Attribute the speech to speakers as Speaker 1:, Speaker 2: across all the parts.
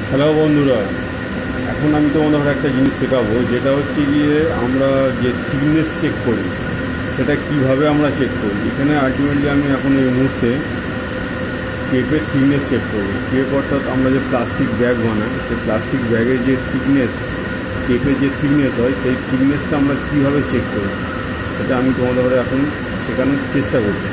Speaker 1: Hello বন্ধুরা, এখন আমি তোমাদের একটা জিনিস শেখাবো, যেটা হচ্ছে গিয়ে আমরা যে থিকনেস চেক করি সেটা কিভাবে আমরা চেক করি। এখানে আলটিমেটলি আমি এখন এই মুহূর্তে টেপের থিকনেস চেক করবো। টেপ অর্থাৎ আমরা যে প্লাস্টিক ব্যাগ বানাই, সেই প্লাস্টিক ব্যাগের যে থিকনেস, টেপের যে থিকনেস হয়, সেই থিকনেসটা আমরা কীভাবে চেক করি সেটা আমি তোমাদের এখন শেখানোর চেষ্টা করছি।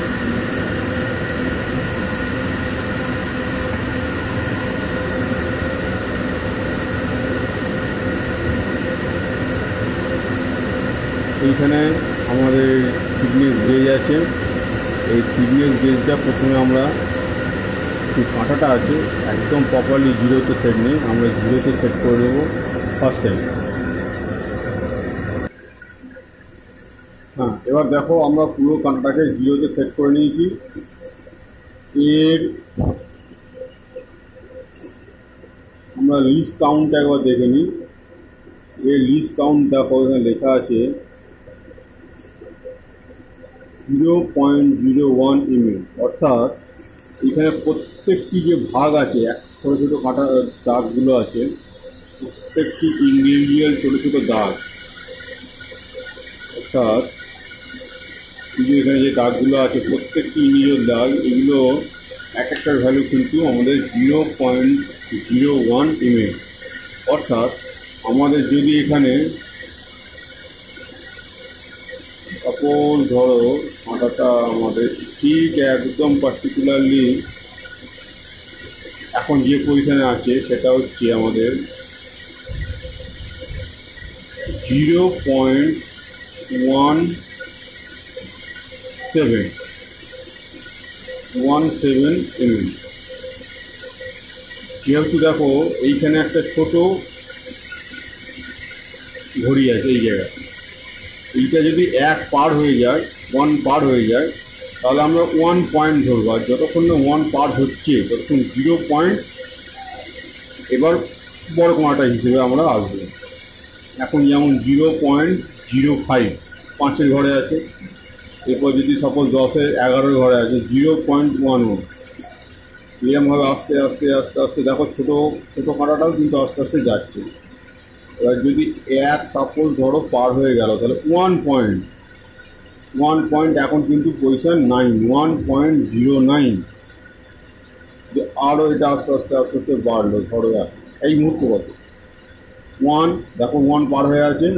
Speaker 1: এইখানে আমাদের থিকনেস গেজ আছে। এই থিকনেস গেজটা প্রথমে আমরা যে কাঁটাটা আছে একদম প্রপারলি জিরোতে সেট নেই, আমরা জিরোতে সেট করে নেবো ফার্স্ট টাইম। হ্যাঁ, এবার দেখো আমরা পুরো কাঁটাটাকে জিরোতে সেট করে নিয়েছি। এর আমরা লিস্ট কাউন্ট একবার দেখে নিই। এর লিস্ট কাউন্ট দেখো, এখানে লেখা আছে 0.01 mm, অর্থাৎ এখানে প্রত্যেকটি যে ভাগ আছে, ছোটো ছোটো কাটা দাগগুলো আছে, প্রত্যেকটি ইন্ডিভিজুয়াল ছোটো ছোটো দাগ, অর্থাৎ এখানে যে দাগগুলো আছে প্রত্যেকটি ইন্ডিভিজুয়াল দাগ, এগুলো এক একটার ভ্যালু কিন্তু আমাদের 0.01 mm। অর্থাৎ আমাদের যদি এখানে সাপোজ ধরো কাঁটাটা আমাদের ঠিক একদম পার্টিকুলারলি এখন যে পজিশানে আছে সেটা হচ্ছে আমাদের 0.17 mm। যেহেতু দেখো এইখানে একটা ছোট ঘড়ি আছে এই জায়গায়, এইটা যদি এক পার হয়ে যায়, 1 পার হয়ে যায়, তাহলে আমরা 1 পয়েন্ট ধরবো। আর যতক্ষণ না 1 পার হচ্ছে ততক্ষণ 0 পয়েন্ট, এবার বড় কোণাটা হিসেবে আমরা আসবো। এখন যেমন 0.05 5-এর ঘরে আছে, এরপর যদি সাপোজ 10-এর 11-এর ঘরে আছে 0.11, এরকমভাবে আস্তে আস্তে আস্তে আস্তে দেখো ছোটো ছোটো কাঁটাটাও কিন্তু আস্তে আস্তে যাচ্ছে। এবার যদি এক সাপোজ ধরো পার হয়ে গেল, তাহলে 1 পয়েন্ট এখন কিন্তু পজিশন 9, 1.09। আরও এটা আস্তে আস্তে আস্তে আস্তে বাড়লো। ধরো এই মুহূর্তে কত 1, দেখো 1 পার হয়ে আছে,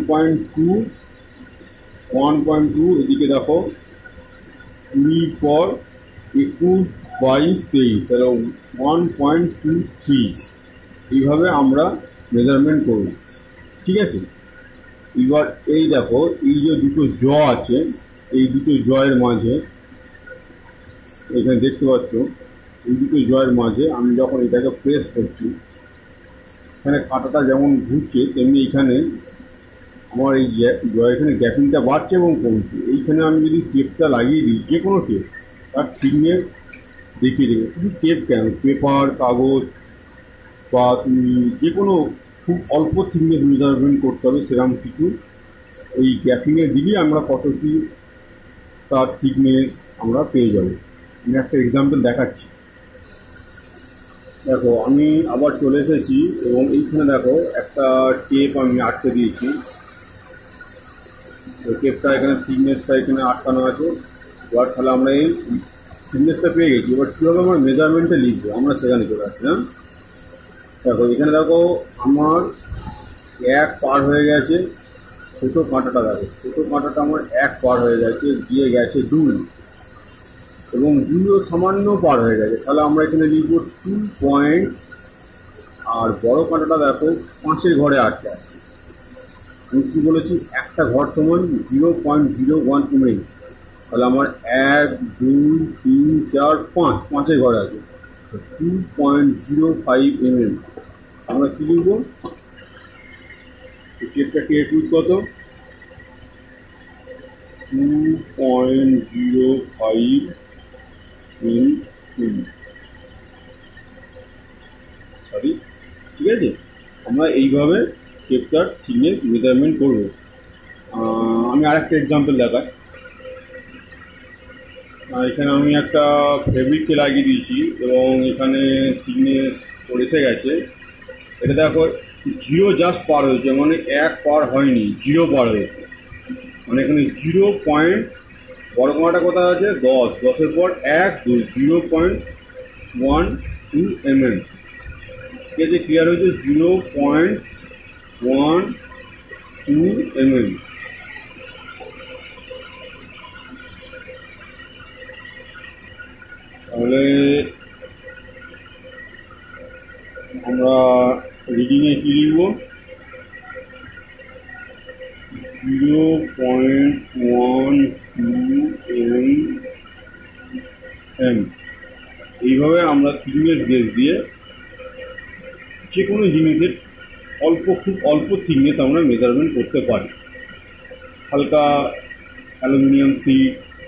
Speaker 1: 1.2, এদিকে দেখো 20 পর 21, 22, 23, তাহলে 1.23। এইভাবে আমরা মেজারমেন্ট করব, ঠিক আছে। এবার এই দেখো এই যে দুটো জ আছে, এই দুটো জয়ের মাঝে এখানে দেখতে পাচ্ছ, এই দুটো জয়ের মাঝে আমি যখন এটাকে প্রেস করছি, এখানে কাঁটাটা যেমন ঘুরছে তেমনি এখানে আমার এই এখানে গ্যাপিংটা বাড়ছে এবং কমছে। এইখানে আমি যদি টেপটা লাগিয়ে দিই, যে কোনো টেপ, তার থিকনেস দেখিয়ে দেবে। শুধু টেপ কেন, পেপার, কাগজ বা যে কোনো খুব অল্প থিকনেস মেজারমেন্ট করতে হবে সেরকম কিছু ওই গ্যাপিংয়ে দিলেই আমরা কত কি তার থিকনেস আমরা পেয়ে যাব। আমি একটা এক্সাম্পল দেখাচ্ছি। দেখো আমি আবার চলে এসেছি এবং এইখানে দেখো একটা টেপ আমি আটকে দিয়েছি। ওই টেপটা এখানে থিকনেসটা এখানে আটকানো আছে। এবার তাহলে আমরা এই থিকনেসটা পেয়ে গেছি। এবার কীভাবে আমরা মেজারমেন্টে লিখবো আমরা সেখানে চলে আসছি। হ্যাঁ, দেখো এখানে দেখো আমার 1 পার হয়ে গেছে, ছোটো কাঁটাটা দেখো, ছোটো কাঁটাটা আমার 1 পার হয়ে গেছে, দিয়ে গেছে 2 এবং 2ও সামান্য পার হয়ে গেছে। তাহলে আমরা এখানে লিখব 2 পয়েন্ট, আর বড় কাঁটাটা দেখো 5-এর ঘরে আটকে আছে। আমি কী বলেছি, একটা ঘর সমান 0.01 mm। তাহলে আমার 1, 2, 3, 4, 5, 5-এর ঘরে আছে 2.05 mm। আমরা কী লিখব, টেপটা টেপ উইথ কত, 2.05 mm, সরি, ঠিক আছে। আমরা এইভাবে টেপটার থিকনেস মেজারমেন্ট করব। আমি আরেকটা এক্সাম্পল দেখাই। এখানে আমি একটা ফেব্রিককে লাগিয়ে দিয়েছি এবং এখানে থিকনেস এসে গেছে এটা দেখো জিরো জাস্ট পার হয়েছে, মানে 1 পার হয়নি, 0 পার হয়েছে। মানে এখানে 0. বড় কমাটা কোথায় আছে? 10, 10-এর পর 1, 2, 0.12 mm। ঠিক আছে, ক্লিয়ার হয়েছে? 0.12 mm। তাহলে আমরা রিডিংয়ে কী লিখব? 0.12 mm। এইভাবে আমরা থিকনেস গেজ দিয়ে যে কোনো জিনিসের খুব অল্প থিকনেস আমরা মেজারমেন্ট করতে পারি। হালকা অ্যালুমিনিয়াম সিট,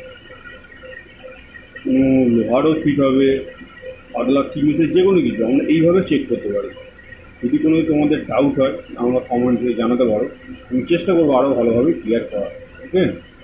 Speaker 1: কোনো লোহারও সিট হবে, পাতলা থিকনেসের যে কোনো কিছু আমরা এইভাবে চেক করতে পারি। যদি কোনো তোমাদের ডাউট হয় আমরা কমেন্টে জানাতে পারো, আমি চেষ্টা করবো আরও ভালোভাবে ক্লিয়ার করার। ওকে।